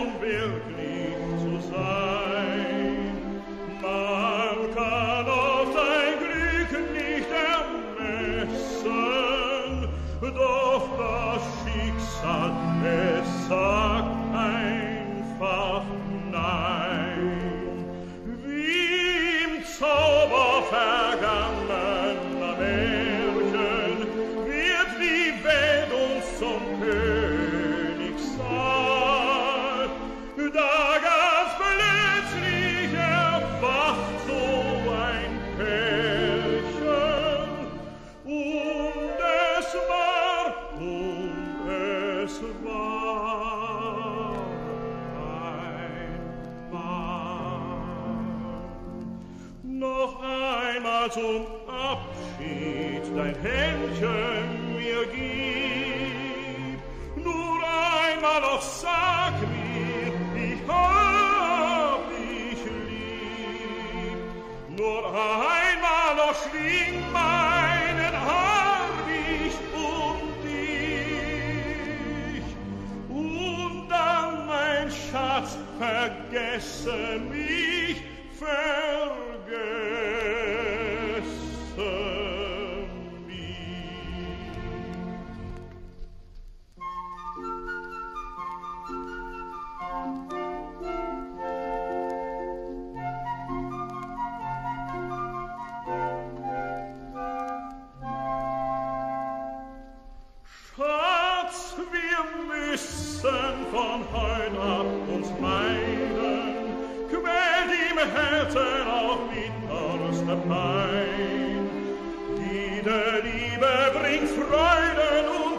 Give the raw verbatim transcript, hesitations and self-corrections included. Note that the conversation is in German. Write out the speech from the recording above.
um wirklich zu sein. Man kann auf sein Glück nicht ermessen, doch das Schicksal, es sagt einfach nein. Wie im Zauber vergangener Märchen wird die Welt uns zum Königssaal. Da ganz plötzlich erwacht so ein Pärchen, und es war, und es war ein Mann. Noch einmal zum Abschied dein Händchen mir gib, nur einmal noch sag mir, ich hab dich lieb. Nur einmal noch schling meinen Haarwicht um dich, und dann, mein Schatz, vergesse mich, vergesse mich. Schatz, wir müssen von heut ab uns meiden, quält im Herzen auch bitterste Pein. Die der Liebe bringt Freuden und